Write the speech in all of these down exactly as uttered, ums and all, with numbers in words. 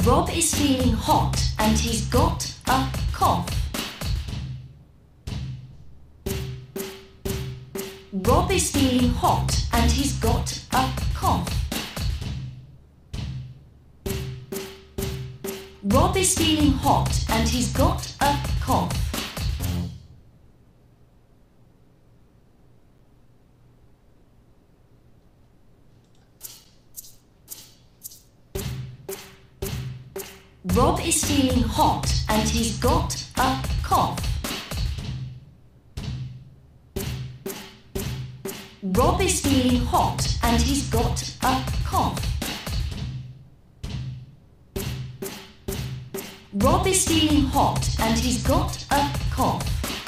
Rob is feeling hot and he's got a cough. Rob is feeling hot and he's got a cough. Rob is feeling hot and he's got a cough. Rob is feeling hot and he's got a cough. Rob is feeling hot and he's got a cough. Rob is feeling hot and he's got a cough.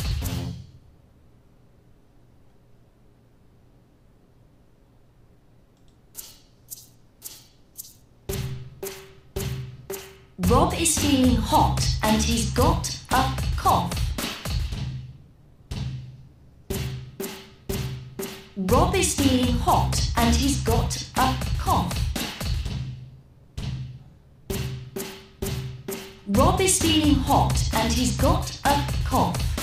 Rob is feeling hot and he's got a cough. Rob is feeling hot and he's got a cough. Rob is feeling hot and he's got a cough.